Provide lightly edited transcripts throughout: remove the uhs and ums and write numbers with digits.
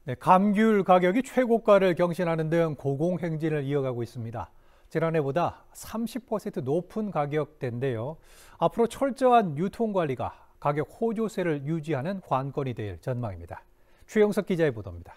네, 감귤 가격이 최고가를 경신하는 등 고공행진을 이어가고 있습니다. 지난해보다 30% 높은 가격대인데요. 앞으로 철저한 유통관리가 가격 호조세를 유지하는 관건이 될 전망입니다. 최영석 기자의 보도입니다.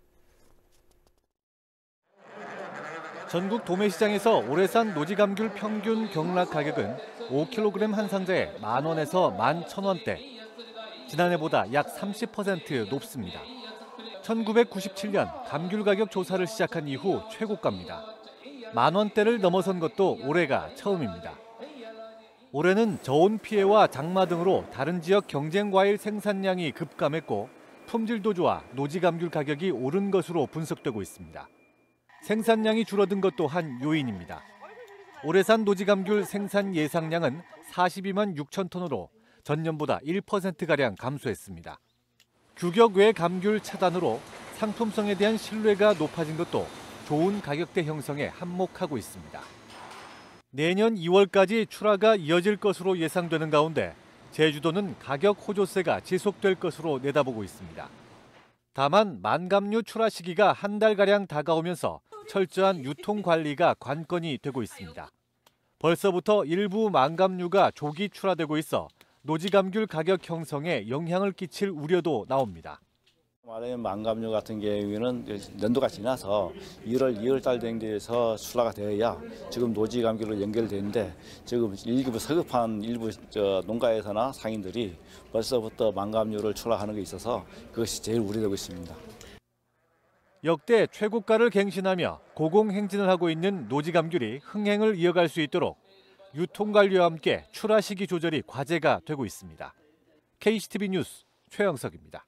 전국 도매시장에서 올해 산 노지감귤 평균 경락 가격은 5kg 한 상자에 10,000원에서 11,000원대. 지난해보다 약 30% 높습니다. 1997년 감귤 가격 조사를 시작한 이후 최고가입니다. 10,000원대를 넘어선 것도 올해가 처음입니다. 올해는 저온 피해와 장마 등으로 다른 지역 경쟁 과일 생산량이 급감했고 품질도 좋아 노지감귤 가격이 오른 것으로 분석되고 있습니다. 생산량이 줄어든 것도 한 요인입니다. 올해 산 노지감귤 생산 예상량은 42만 6천 톤으로 전년보다 1%가량 감소했습니다. 규격 외 감귤 차단으로 상품성에 대한 신뢰가 높아진 것도 좋은 가격대 형성에 한몫하고 있습니다. 내년 2월까지 출하가 이어질 것으로 예상되는 가운데 제주도는 가격 호조세가 지속될 것으로 내다보고 있습니다. 다만 만감류 출하 시기가 한 달가량 다가오면서 철저한 유통 관리가 관건이 되고 있습니다. 벌써부터 일부 만감류가 조기 출하되고 있어 노지감귤 가격 형성에 영향을 끼칠 우려도 나옵니다. 말하자면 만감류 같은 경우에는 연도가 지나서 1월, 2월 달 정도에서 출하가 되어야 지금 노지감귤로 연결되는데 지금 일부 서급한 일부 농가에서나 상인들이 벌써부터 만감류를 출하하는 게 있어서 그것이 제일 우려되고 있습니다. 역대 최고가를 갱신하며 고공행진을 하고 있는 노지감귤이 흥행을 이어갈 수 있도록 유통관리와 함께 출하 시기 조절이 과제가 되고 있습니다. KCTV 뉴스 최영석입니다.